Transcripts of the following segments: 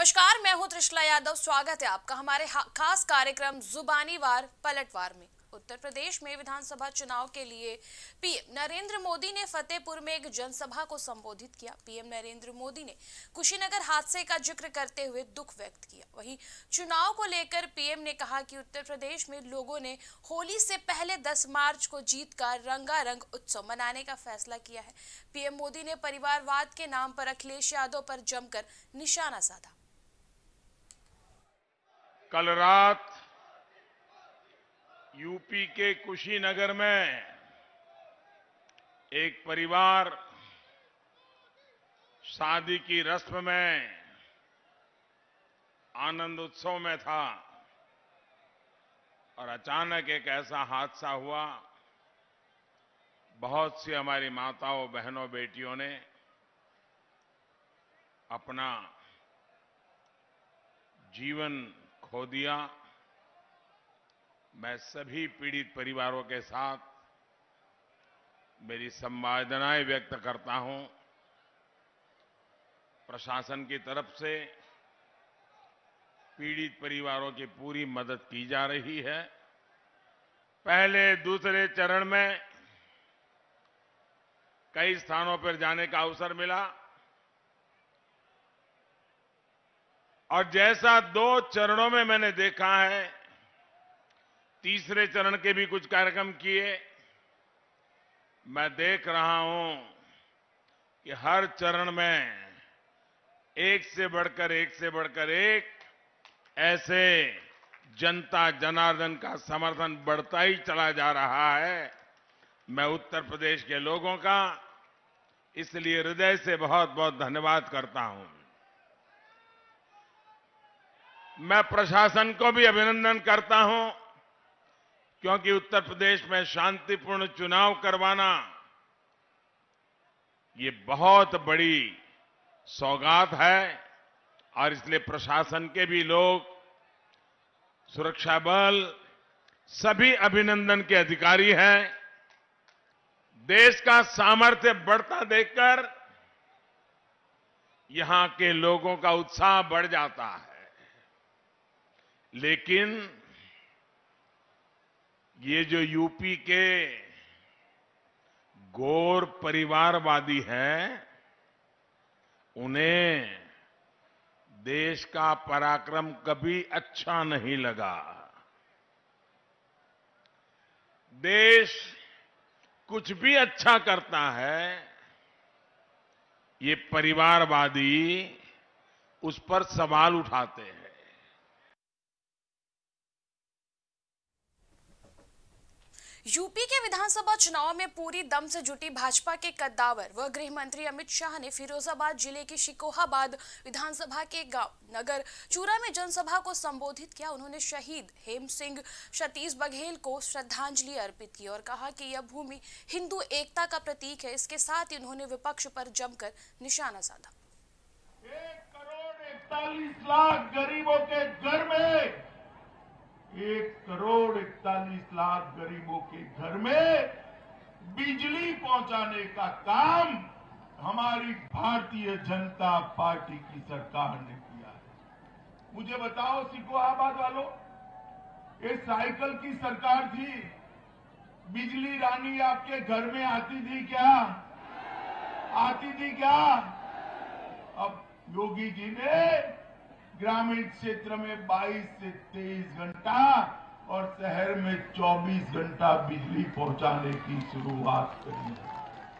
नमस्कार, मैं हूं त्रिशला यादव। स्वागत है आपका हमारे खास कार्यक्रम जुबानी वार पलटवार में। उत्तर प्रदेश में विधानसभा चुनाव के लिए पीएम नरेंद्र मोदी ने फतेहपुर में एक जनसभा को संबोधित किया। पीएम नरेंद्र मोदी ने कुशीनगर हादसे का जिक्र करते हुए दुख व्यक्त किया। वहीं चुनाव को लेकर पीएम ने कहा कि उत्तर प्रदेश में लोगों ने होली से पहले 10 मार्च को जीत का रंगारंग उत्सव मनाने का फैसला किया है। पीएम मोदी ने परिवारवाद के नाम पर अखिलेश यादव पर जमकर निशाना साधा। कल रात यूपी के कुशीनगर में एक परिवार शादी की रस्म में आनंद उत्सव में था और अचानक एक ऐसा हादसा हुआ। बहुत सी हमारी माताओं, बहनों, बेटियों ने अपना जीवन खो दिया। मैं सभी पीड़ित परिवारों के साथ मेरी संवेदनाएं व्यक्त करता हूं। प्रशासन की तरफ से पीड़ित परिवारों की पूरी मदद की जा रही है। पहले दूसरे चरण में कई स्थानों पर जाने का अवसर मिला और जैसा 2 चरणों में मैंने देखा है, तीसरे चरण के भी कुछ कार्यक्रम किए। मैं देख रहा हूं कि हर चरण में एक से बढ़कर एक ऐसे जनता जनार्दन का समर्थन बढ़ता ही चला जा रहा है। मैं उत्तर प्रदेश के लोगों का इसलिए हृदय से बहुत बहुत धन्यवाद करता हूं। मैं प्रशासन को भी अभिनंदन करता हूं, क्योंकि उत्तर प्रदेश में शांतिपूर्ण चुनाव करवाना ये बहुत बड़ी सौगात है और इसलिए प्रशासन के भी लोग, सुरक्षा बल, सभी अभिनंदन के अधिकारी हैं। देश का सामर्थ्य बढ़ता देखकर यहां के लोगों का उत्साह बढ़ जाता है। लेकिन ये जो यूपी के गौर परिवारवादी हैं, उन्हें देश का पराक्रम कभी अच्छा नहीं लगा। देश कुछ भी अच्छा करता है, ये परिवारवादी उस पर सवाल उठाते हैं। यूपी के विधानसभा चुनाव में पूरी दम से जुटी भाजपा के कद्दावर व गृह मंत्री अमित शाह ने फिरोजाबाद जिले की शिकोहाबाद विधानसभा के गांव नगर चूरा में जनसभा को संबोधित किया। उन्होंने शहीद हेम सिंह सतीश बघेल को श्रद्धांजलि अर्पित की और कहा कि यह भूमि हिंदू एकता का प्रतीक है। इसके साथ ही उन्होंने विपक्ष पर जमकर निशाना साधा। 1,41,00,000 गरीबों के घर में 1,41,00,000 गरीबों के घर में बिजली पहुंचाने का काम हमारी भारतीय जनता पार्टी की सरकार ने किया है। मुझे बताओ शिकोहाबाद वालों, ये साइकिल की सरकार थी, बिजली रानी आपके घर में आती थी क्या? आती थी क्या? अब योगी जी ने ग्रामीण क्षेत्र में 22 से 23 घंटा और शहर में 24 घंटा बिजली पहुंचाने की शुरुआत करी है।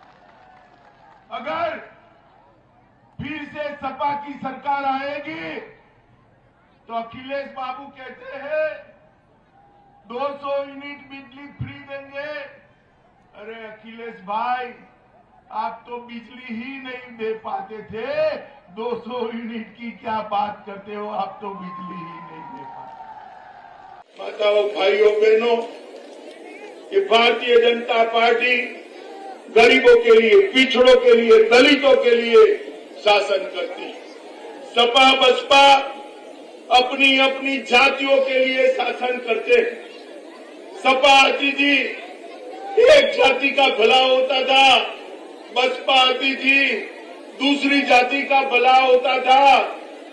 अगर फिर से सपा की सरकार आएगी तो अखिलेश बाबू कहते हैं 200 यूनिट बिजली फ्री देंगे। अरे अखिलेश भाई, आप तो बिजली ही नहीं दे पाते थे, 200 यूनिट की क्या बात करते हो? आप तो बिजली ही नहीं दे पाते। माताओं, भाइयों, बहनों, ये भारतीय जनता पार्टी गरीबों के लिए, पिछड़ों के लिए, दलितों के लिए शासन करती है। सपा बसपा अपनी अपनी जातियों के लिए शासन करते हैं। सपा आती थी, एक जाति का भला होता था, बसपा आती थी, दूसरी जाति का भला होता था।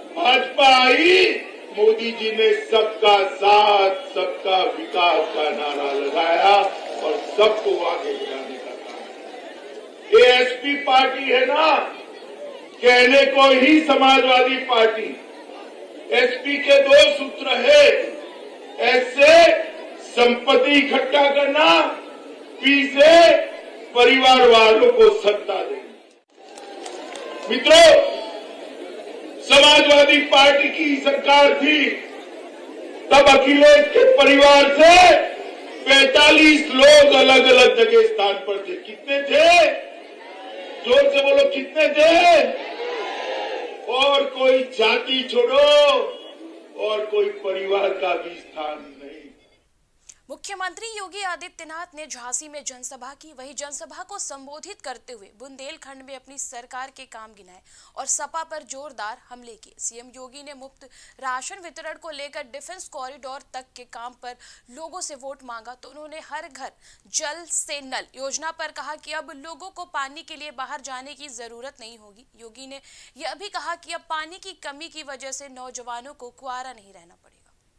भाजपा आई, मोदी जी ने सबका साथ, सबका विकास का नारा लगाया और सबको आगे बढ़ाने का काम। ये एसपी पार्टी है ना, कहने को ही समाजवादी पार्टी। एसपी के 2 सूत्र है, ऐसे संपत्ति इकट्ठा करना, पी से परिवार वालों को सत्ता देना। मित्रों, समाजवादी पार्टी की सरकार थी, तब अखिलेश के परिवार से 45 लोग अलग अलग जगह स्थान पर थे। कितने थे? जोर से बोलो, कितने थे? और कोई जाति छोड़ो और कोई परिवार का भी स्थान नहीं। मुख्यमंत्री योगी आदित्यनाथ ने झांसी में जनसभा की। वही जनसभा को संबोधित करते हुए बुंदेलखंड में अपनी सरकार के काम गिनाए और सपा पर जोरदार हमले किए। सीएम योगी ने मुफ्त राशन वितरण को लेकर डिफेंस कॉरिडोर तक के काम पर लोगों से वोट मांगा तो उन्होंने हर घर जल से नल योजना पर कहा कि अब लोगों को पानी के लिए बाहर जाने की जरूरत नहीं होगी। योगी ने यह भी कहा कि अब पानी की कमी की वजह से नौजवानों को कुंवारा नहीं रहना पड़ेगा।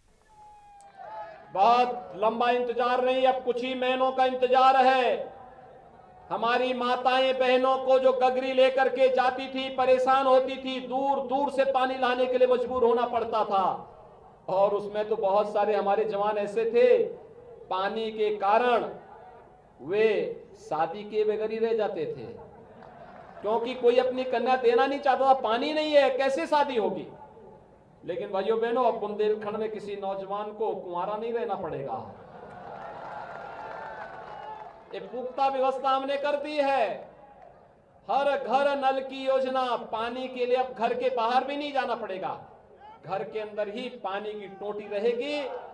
बहुत लंबा इंतजार नहीं, अब कुछ ही महीनों का इंतजार है। हमारी माताएं बहनों को जो गगरी लेकर के जाती थी, परेशान होती थी, दूर दूर से पानी लाने के लिए मजबूर होना पड़ता था। और उसमें तो बहुत सारे हमारे जवान ऐसे थे, पानी के कारण वे शादी के बगैर ही रह जाते थे, क्योंकि कोई अपनी कन्या देना नहीं चाहता था। पानी नहीं है, कैसे शादी होगी। लेकिन भाइयों बहनों, अब बुंदेलखंड में किसी नौजवान को कुंवारा नहीं रहना पड़ेगा। एक पुख्ता व्यवस्था हमने कर दी है। हर घर नल की योजना, पानी के लिए अब घर के बाहर भी नहीं जाना पड़ेगा, घर के अंदर ही पानी की टोटी रहेगी।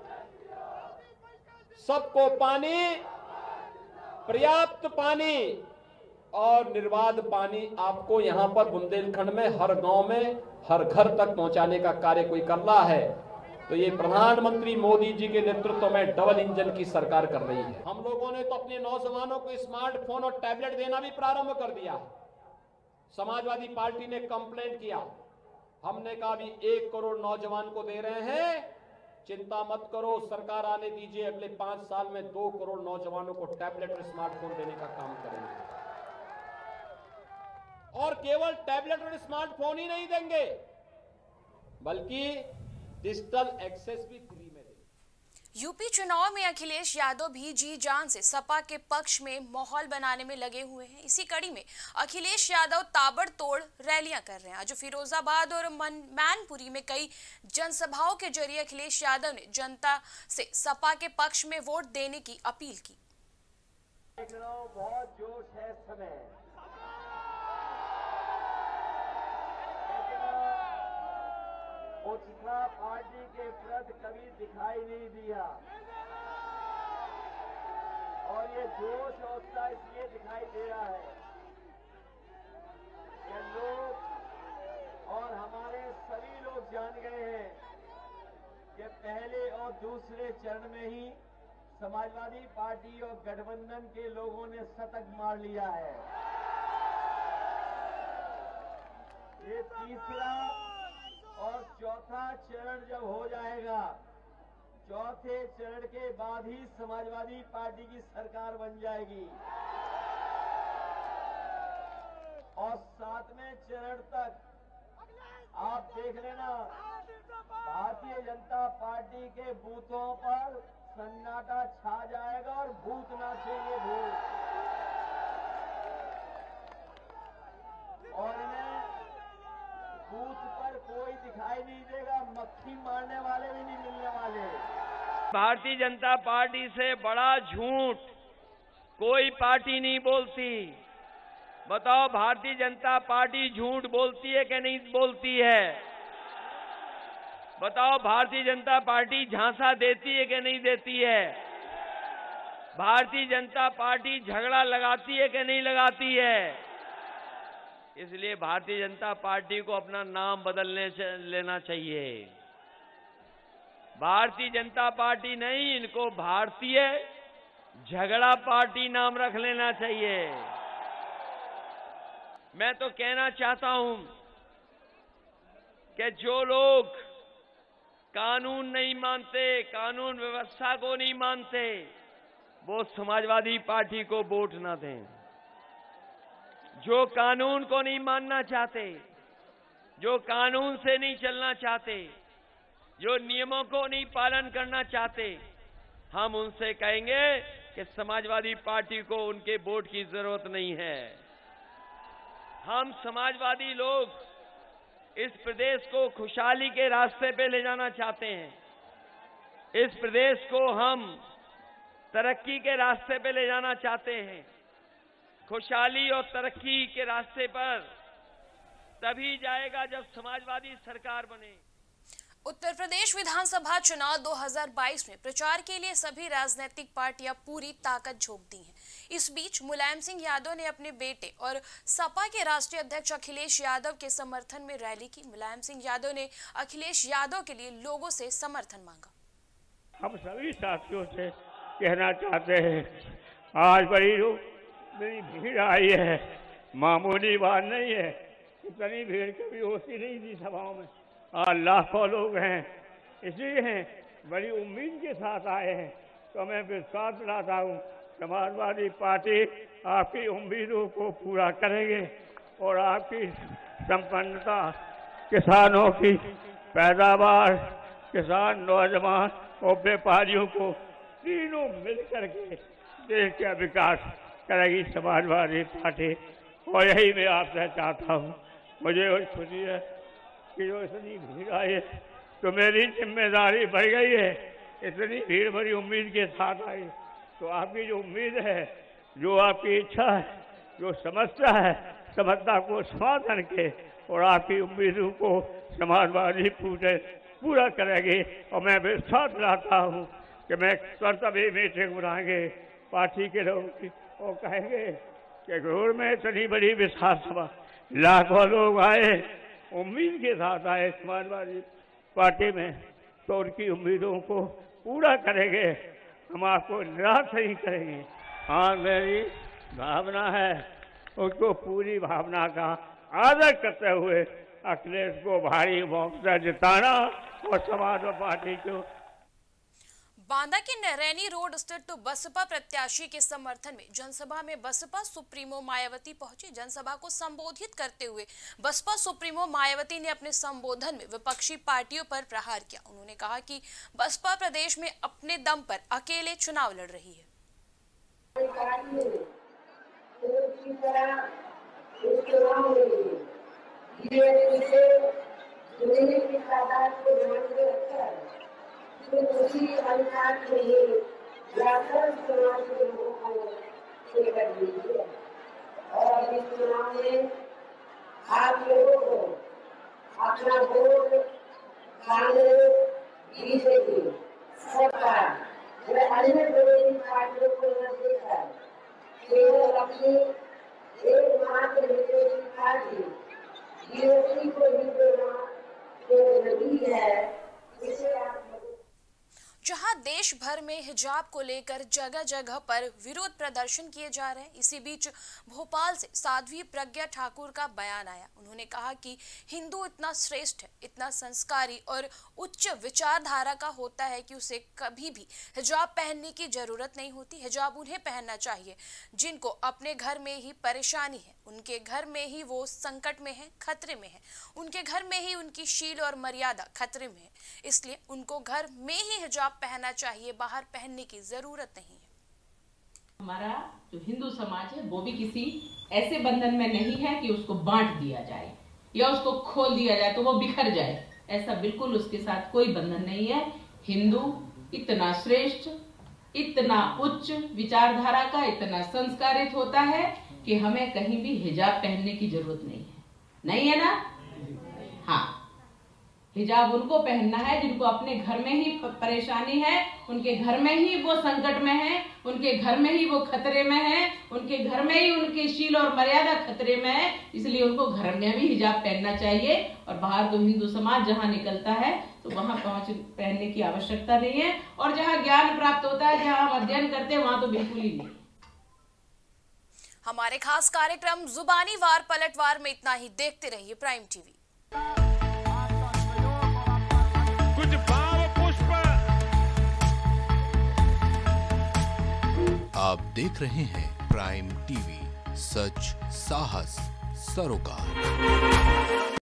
सबको पानी, पर्याप्त पानी और निर्बाध पानी आपको यहां पर बुंदेलखंड में हर गांव में हर घर तक पहुंचाने का कार्य कोई कर रहा है। तो ये प्रधानमंत्री मोदी जी के नेतृत्व में डबल इंजन की सरकार कर रही है। हम लोगों ने तो अपने नौजवानों को स्मार्टफोन और टैबलेट देना भी प्रारंभ कर दिया। समाजवादी पार्टी ने कंप्लेंट किया, हमने कहा भी 1 करोड़ नौजवान को दे रहे हैं, चिंता मत करो, सरकार आने दीजिए, अगले 5 साल में 2 करोड़ नौजवानों को टैबलेट और स्मार्टफोन देने का काम करेंगे। और केवल टैबलेट और स्मार्टफोन ही नहीं देंगे, बल्कि डिजिटल एक्सेस भी फ्री में देंगे। यूपी चुनाव में अखिलेश यादव भी जी जान से सपा के पक्ष में माहौल बनाने में लगे हुए हैं। इसी कड़ी में अखिलेश यादव ताबड़तोड़ रैलियां कर रहे हैं। आज फिरोजाबाद और मैनपुरी में कई जनसभाओं के जरिए अखिलेश यादव ने जनता से सपा के पक्ष में वोट देने की अपील की। बहुत जोश है इस समय, उत्साह पार्टी के प्रति कभी दिखाई नहीं दिया। और ये जोश और उत्साह इसलिए दिखाई दे रहा है कि लोग और हमारे सभी लोग जान गए हैं कि पहले और दूसरे चरण में ही समाजवादी पार्टी और गठबंधन के लोगों ने शतक मार लिया है। ये तीसरा और चौथा चरण जब हो जाएगा, चौथे चरण के बाद ही समाजवादी पार्टी की सरकार बन जाएगी। और 7वें चरण तक आप देख लेना, भारतीय जनता पार्टी के बूथों पर सन्नाटा छा जाएगा और भूत नाचेंगे भूत। और इन्हें बूथ पर कोई दिखाई नहीं देगा, मक्खी मारने वाले भी नहीं मिलने वाले। भारतीय जनता पार्टी से बड़ा झूठ कोई पार्टी नहीं बोलती। बताओ, भारतीय जनता पार्टी झूठ बोलती है कि नहीं बोलती है? बताओ, भारतीय जनता पार्टी झांसा देती है कि नहीं देती है? भारतीय जनता पार्टी झगड़ा लगाती है कि नहीं लगाती है? इसलिए भारतीय जनता पार्टी को अपना नाम लेना चाहिए। भारतीय जनता पार्टी नहीं, इनको भारतीय झगड़ा पार्टी नाम रख लेना चाहिए। मैं तो कहना चाहता हूं कि जो लोग कानून नहीं मानते, कानून व्यवस्था को नहीं मानते, वो समाजवादी पार्टी को वोट ना दें। जो कानून को नहीं मानना चाहते, जो कानून से नहीं चलना चाहते, जो नियमों को नहीं पालन करना चाहते, हम उनसे कहेंगे कि समाजवादी पार्टी को उनके वोट की जरूरत नहीं है। हम समाजवादी लोग इस प्रदेश को खुशहाली के रास्ते पे ले जाना चाहते हैं। इस प्रदेश को हम तरक्की के रास्ते पे ले जाना चाहते हैं। खुशहाली और तरक्की के रास्ते पर तभी जाएगा जब समाजवादी सरकार बने। उत्तर प्रदेश विधानसभा चुनाव 2022 में प्रचार के लिए सभी राजनीतिक पार्टियां पूरी ताकत झोंक दी हैं। इस बीच मुलायम सिंह यादव ने अपने बेटे और सपा के राष्ट्रीय अध्यक्ष अखिलेश यादव के समर्थन में रैली की। मुलायम सिंह यादव ने अखिलेश यादव के लिए लोगों से समर्थन मांगा। हम सभी साथियों से कहना चाहते हैं, आज बड़ी भीड़ आई है, मामूली बात नहीं है। इतनी भीड़ कभी होती नहीं थी सभाओं में, आज लाखों लोग हैं, इसलिए हैं बड़ी उम्मीद के साथ आए हैं। तो मैं विश्वास दिलाता हूँ समाजवादी पार्टी आपकी उम्मीदों को पूरा करेंगे और आपकी संपन्नता, किसानों की पैदावार, किसान, नौजवान और व्यापारियों को तीनों मिलकर के देश का विकास करेगी समाजवादी पार्टी। और यही मैं आपसे चाहता हूँ। मुझे खुशी है कि जो इतनी भीड़ आई है तो मेरी जिम्मेदारी बढ़ गई है। इतनी भीड़ बड़ी उम्मीद के साथ आई, तो आपकी जो उम्मीद है, जो आपकी इच्छा है, जो समस्या है, समस्या को समाधान के और आपकी उम्मीदों को समाजवादी पूरा करेंगे। और मैं विश्वास दिलाता हूँ कि मैं कर्तव्य मीटिंग बुलाएंगे पार्टी के लोगों की और कहेंगे कि घोर में इतनी बड़ी विशाल सभा, लाखों लोग आए, उम्मीद के साथ आए समाजवादी पार्टी में, तो उनकी उम्मीदों को पूरा करेंगे। हम आपको निराश नहीं करेंगे। हाँ, मेरी भावना है, उसको पूरी भावना का आदर करते हुए अखिलेश को भारी वोट से जिताना और समाजवादी पार्टी को। बांदा के नरैनी रोड स्थित बसपा प्रत्याशी के समर्थन में जनसभा में बसपा सुप्रीमो मायावती पहुंची। जनसभा को संबोधित करते हुए बसपा सुप्रीमो मायावती ने अपने संबोधन में विपक्षी पार्टियों पर प्रहार किया। उन्होंने कहा कि बसपा प्रदेश में अपने दम पर अकेले चुनाव लड़ रही है। उसी अनुसार से ये व्याकरण समाज के लोगों को कर दीजिए। और इस चुनाव में आप लोगों को अपना वोट कांग्रेस, बीजेपी, सपा व अन्य विरोधी पार्टियों को न देकर केवल अपनी एकमात्र विरोधी पार्टी बीजेपी को ही देना जरूरी है। इसे आप जहां देश भर में हिजाब को लेकर जगह जगह पर विरोध प्रदर्शन किए जा रहे हैं, इसी बीच भोपाल से साध्वी प्रज्ञा ठाकुर का बयान आया। उन्होंने कहा कि हिंदू इतना श्रेष्ठ है, इतना संस्कारी और उच्च विचारधारा का होता है कि उसे कभी भी हिजाब पहनने की जरूरत नहीं होती। हिजाब उन्हें पहनना चाहिए जिनको अपने घर में ही परेशानी है, उनके घर में ही वो संकट में है, खतरे में है, उनके घर में ही उनकी शील और मर्यादा खतरे में है। इसलिए उनको घर में ही हिजाब पहनना चाहिए, बाहर पहनने की जरूरत नहीं है। हमारा जो हिंदू समाज है वो भी किसी ऐसे बंधन में नहीं है कि उसको बांट दिया जाए या उसको खोल दिया जाए तो वो बिखर जाए। ऐसा बिल्कुल उसके साथ कोई बंधन नहीं है। हिंदू इतना श्रेष्ठ, इतना उच्च विचारधारा का, इतना संस्कारित होता है कि हमें कहीं भी हिजाब पहनने की जरूरत नहीं है। नहीं है ना? हाँ, हिजाब उनको पहनना है जिनको अपने घर में ही परेशानी है, उनके घर में ही वो संकट में है, उनके घर में ही वो खतरे में है, उनके घर में ही उनकी शील और मर्यादा खतरे में है। इसलिए उनको घर में भी हिजाब पहनना चाहिए। और बाहर तो हिंदू समाज जहाँ निकलता है तो वहाँ पहनने की आवश्यकता नहीं है। और जहाँ ज्ञान प्राप्त होता है, जहाँ हम अध्ययन करते हैं, वहाँ तो बिल्कुल ही नहीं। हमारे खास कार्यक्रम जुबानी वार पलटवार में इतना ही। देखते रहिए प्राइम टीवी। आप देख रहे हैं प्राइम टीवी, सच साहस सरोकार।